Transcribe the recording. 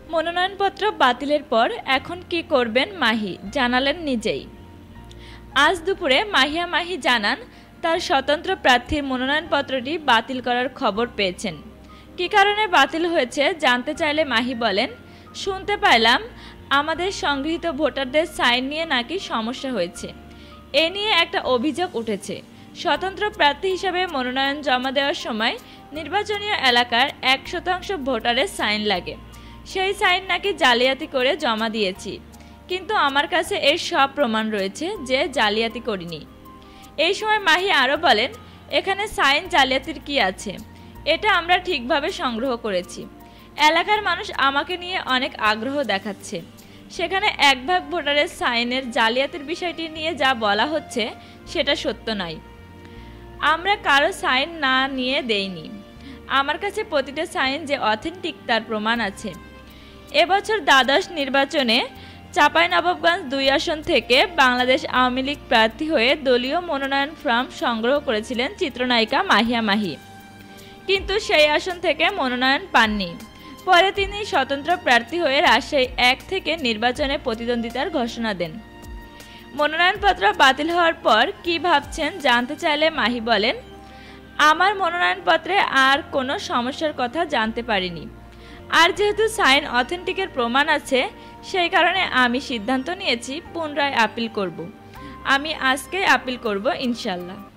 মনোনয়নপত্র বাতিলের পর এখন কি করবেন মাহি জানালেন নিজেই। আজ দুপুরে মাহিয়া মাহি জানান তার স্বতন্ত্র প্রার্থীর মনোনয়নপত্রটি বাতিল করার খবর পেয়েছেন। কী কারণে বাতিল হয়েছে জানতে চাইলে মাহি বলেন, শুনতে পাইলাম আমাদের সংগৃহীত ভোটারদের সাইন নিয়ে নাকি সমস্যা হয়েছে। এ নিয়ে একটা অভিযোগ উঠেছে। স্বতন্ত্র প্রার্থী হিসাবে মনোনয়ন জমা দেওয়ার সময় নির্বাচনীয় এলাকার 1% ভোটারের সাইন লাগে। সেই সাইন নাকি জালিয়াতি করে জমা দিয়েছি, কিন্তু আমার কাছে এর সব প্রমাণ রয়েছে যে জালিয়াতি করিনি। এই সময় মাহি আরও বলেন, এখানে সাইন জালিয়াতির কি আছে, এটা আমরা ঠিকভাবে সংগ্রহ করেছি। এলাকার মানুষ আমাকে নিয়ে অনেক আগ্রহ দেখাচ্ছে। সেখানে 1 ভাগ ভোটারের সাইনের জালিয়াতির বিষয়টি নিয়ে যা বলা হচ্ছে সেটা সত্য নয়। আমরা কারো সাইন না নিয়ে দেইনি। আমার কাছে প্রতিটা সাইন যে অথেন্টিক তার প্রমাণ আছে। এবছর দ্বাদশ নির্বাচনে চাঁপাইনবাবগঞ্জ 2 আসন থেকে বাংলাদেশ আওয়ামী লীগ প্রার্থী হয়ে দলীয় মনোনয়ন ফর্ম সংগ্রহ করেছিলেন চিত্রনায়িকা মাহিয়া মাহি, কিন্তু সেই আসন থেকে মনোনয়ন পাননি। পরে তিনি স্বতন্ত্র প্রার্থী হয়ে রাজশাহী 1 থেকে নির্বাচনে প্রতিদ্বন্দ্বিতার ঘোষণা দেন। মনোনয়নপত্র বাতিল হওয়ার পর কি ভাবছেন জানতে চাইলে মাহি বলেন, আমার মনোনয়নপত্রে আর কোনো সমস্যার কথা জানতে পারিনি। আর যেহেতু সাইন অথেন্টিকের প্রমাণ আছে, সেই কারণে আমি সিদ্ধান্ত নিয়েছি পুনরায় আপিল করব। আমি আজকেই আপিল করব ইনশাল্লাহ।